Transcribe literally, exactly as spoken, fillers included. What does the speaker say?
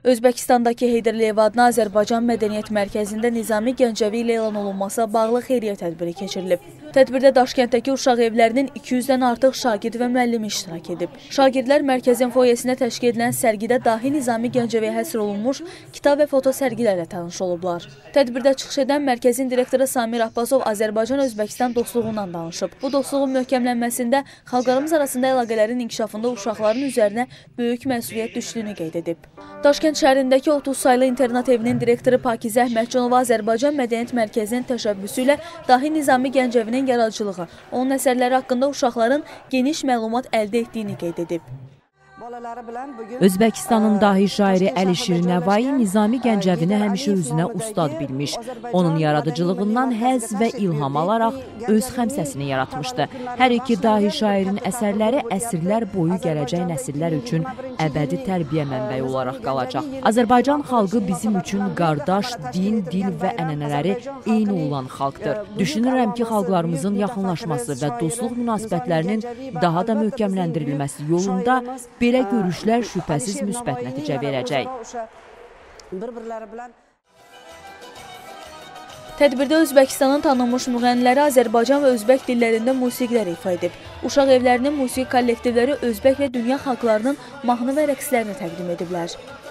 Özbəkistandakı Heydərliyev adına Azərbaycan Mədəniyyət Mərkəzində Nizami Gəncəvi ilə elan olunması bağlı xeyriyyə tədbiri keçirilib. Tədbirdə Daşkənddəki uşaq evlərinin iki yüzdən artıq şagird və müəllimi iştirak edib. Şagirdlər mərkəzin foyesində təşkil edilən sərgidə dahi Nizami Gəncəviyə həsr olunmuş kitab və foto sərgilərlə tanış olublar. Tədbirdə çıxış edən mərkəzin direktoru Samir Abbasov Azərbaycan-Özbəkistan dostluğundan danışıb. Bu dostluğun möhkəmlənməsində xalqlarımız arasında əlaqələrin inkişafında uşaqların üzərinə böyük məsuliyyət düşdüyünü qeyd edib. Daşkənd şəhərindəki otuz saylı internat evinin direktoru Pakizə Əhmədcanova Azərbaycan Mədəniyyət Mərkəzinin təşəbbüsü ilə dahi Nizami Gəncəvinin yaradıcılığı, onun əsərləri haqqında uşaqların geniş məlumat əldə etdiyini qeyd edib. Özbəkistanın dahi şairi Əli Şirinəvai Nizami Gəncəvini həmişə özünə ustad bilmiş. Onun yaradıcılığından həzz və ilham alaraq öz xəmsəsini yaratmışdı. Hər iki dahi şairin əsərləri əsrlər boyu gələcək nəsillər üçün əbədi tərbiyə mənbəyi olaraq qalacaq. Azərbaycan xalqı bizim üçün qardaş, din, dil və ənənələri eyni olan xalqdır. Düşünürəm ki, xalqlarımızın yaxınlaşması və dostluq münasibətlərinin daha da möhkəmləndirilməsi yolunda belə görüşlər şübhəsiz müsbət nəticə verəcək. Tədbirdə Özbəkistanın tanınmış müğənniləri Azərbaycan və Özbək dillərində musiqilər ifa edib. Uşaq evlərinin musiqi kollektivləri Özbək və dünya xalqlarının mahnı və rəqslərini təqdim ediblər.